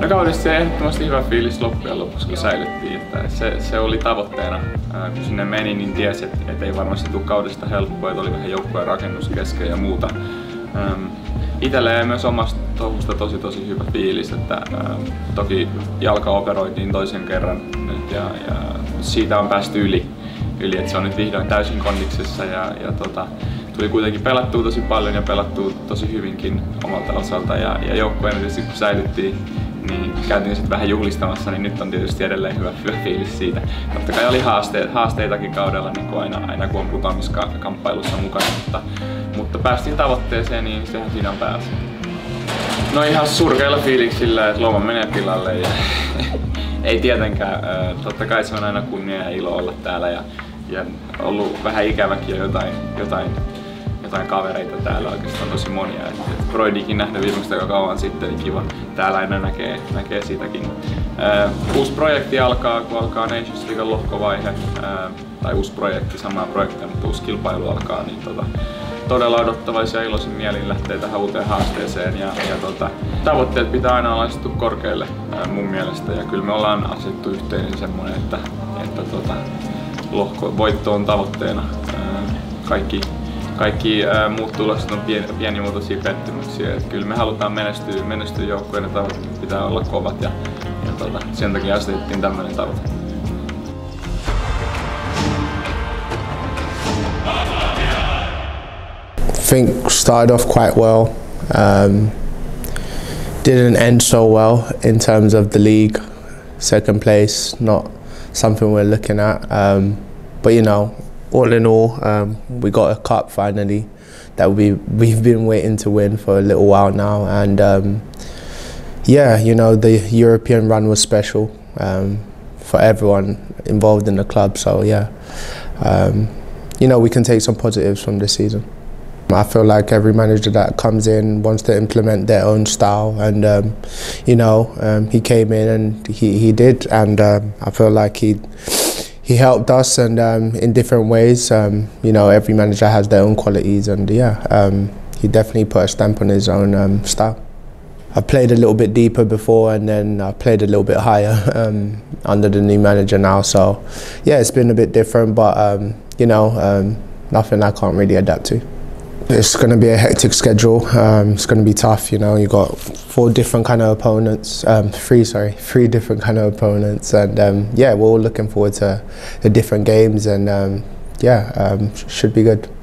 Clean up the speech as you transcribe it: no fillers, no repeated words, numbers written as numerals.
No kaudessa se ehdottomasti hyvä fiilis loppujen lopuksi, kun säilyttiin. Että se oli tavoitteena. Kun sinne meni, niin tiesi, että ei varmasti tule kaudesta helppoa, että oli vähän joukkueen rakennus kesken ja muuta. Itselle jäi myös omasta touhusta tosi hyvä fiilis, että toki jalka operoitiin toisen kerran nyt ja siitä on päästy yli, että se on nyt vihdoin täysin kondiksessa ja tuli kuitenkin pelattua tosi paljon ja pelattua tosi hyvinkin omalta osalta ja joukkueen tietysti kun säilyttiin, niin käytiin sitten vähän juhlistamassa, niin nyt on tietysti edelleen hyvä fiilis siitä. Totta kai oli haasteitakin kaudella, niin kuin aina kun on putoamiskamppailussa mukana, mutta päästiin tavoitteeseen, niin sehän siinä on päässä. No ihan surkeilla fiiliksillä, että loma menee pilalle ja ei tietenkään. Totta kai se on aina kunnia ja ilo olla täällä ja ollut vähän ikäväkin jo jotain kavereita täällä, oikeastaan tosi monia. Broidikin nähnyt viimeksi aika kauan sitten, niin kiva täällä aina näkee sitäkin. Uusi projekti alkaa, kun alkaa Nations Leaguean lohkovaihe, tai uusi projekti, samaa projektia, mutta uusi kilpailu alkaa, niin todella odottavaisia ja iloisin mielin lähtee tähän uuteen haasteeseen ja tavoitteet pitää aina olla asettu korkealle mun mielestä ja kyllä me ollaan asettu yhteen semmoinen, että lohkovoitto on tavoitteena. Kaikki muut tulokset on pienimuotoisia pettymyksiä. Että kyllä me halutaan menestyä joukkueiden, tavoitteet pitää olla kovat ja sen takia asetettiin tämmöinen tavoite. I think started off quite well. Didn't end so well in terms of the league. Second place, not something we're looking at. But you know, all in all, we got a cup finally that we've been waiting to win for a little while now. And yeah, you know, the European run was special for everyone involved in the club. So yeah, you know, we can take some positives from this season. I feel like every manager that comes in wants to implement their own style, and you know, he came in and he did, and I feel like he helped us, and in different ways. You know, every manager has their own qualities, and yeah, he definitely put a stamp on his own style. I played a little bit deeper before, and then I played a little bit higher under the new manager now. So yeah, it's been a bit different, but you know, nothing I can't really adapt to. It's going to be a hectic schedule. It's going to be tough. You know, you got three different kind of opponents, and yeah, we're all looking forward to the different games, and yeah, should be good.